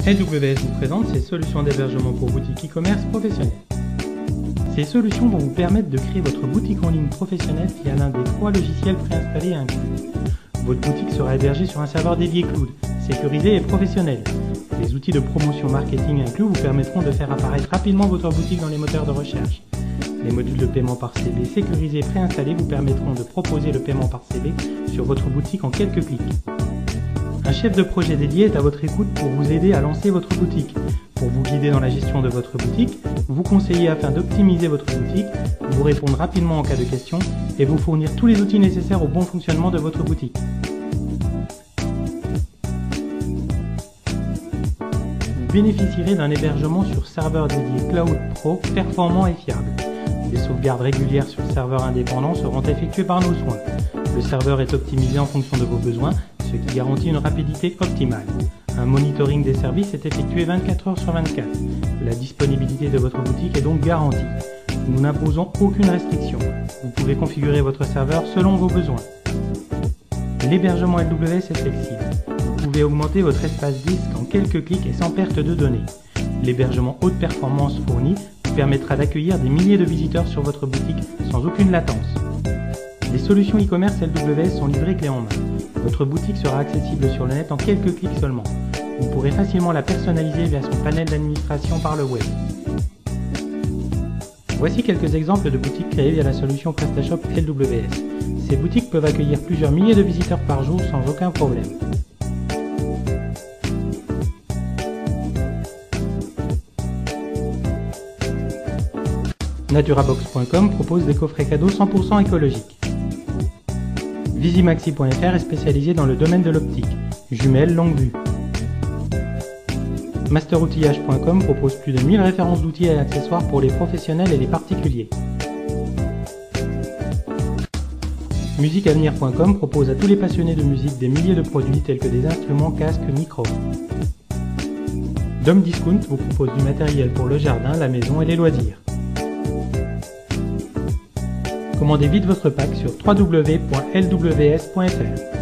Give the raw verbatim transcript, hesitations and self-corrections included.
L W S vous présente ses solutions d'hébergement pour boutique e-commerce professionnelle. Ces solutions vont vous permettre de créer votre boutique en ligne professionnelle via l'un des trois logiciels préinstallés et inclus. Votre boutique sera hébergée sur un serveur dédié cloud, sécurisé et professionnel. Les outils de promotion marketing inclus vous permettront de faire apparaître rapidement votre boutique dans les moteurs de recherche. Les modules de paiement par C B sécurisés et préinstallés vous permettront de proposer le paiement par C B sur votre boutique en quelques clics. Un chef de projet dédié est à votre écoute pour vous aider à lancer votre boutique, pour vous guider dans la gestion de votre boutique, vous conseiller afin d'optimiser votre boutique, vous répondre rapidement en cas de question et vous fournir tous les outils nécessaires au bon fonctionnement de votre boutique. Vous bénéficierez d'un hébergement sur serveur dédié Cloud Pro performant et fiable. Des sauvegardes régulières sur serveur indépendant seront effectuées par nos soins. Le serveur est optimisé en fonction de vos besoins, ce qui garantit une rapidité optimale. Un monitoring des services est effectué vingt-quatre heures sur vingt-quatre. La disponibilité de votre boutique est donc garantie. Nous n'imposons aucune restriction. Vous pouvez configurer votre serveur selon vos besoins. L'hébergement L W S est flexible. Vous pouvez augmenter votre espace disque en quelques clics et sans perte de données. L'hébergement haute performance fourni vous permettra d'accueillir des milliers de visiteurs sur votre boutique sans aucune latence. Les solutions e-commerce L W S sont livrées clé en main. Votre boutique sera accessible sur le net en quelques clics seulement. Vous pourrez facilement la personnaliser via son panel d'administration par le web. Voici quelques exemples de boutiques créées via la solution PrestaShop L W S. Ces boutiques peuvent accueillir plusieurs milliers de visiteurs par jour sans aucun problème. Naturabox point com propose des coffrets cadeaux cent pour cent écologiques. Visimaxi point F R est spécialisé dans le domaine de l'optique, jumelles longue vue. Masteroutillage point com propose plus de mille références d'outils et accessoires pour les professionnels et les particuliers. Musicavenir point com propose à tous les passionnés de musique des milliers de produits tels que des instruments, casques, micros. Dom Discount vous propose du matériel pour le jardin, la maison et les loisirs. Commandez vite votre pack sur w w w point l w s point f r.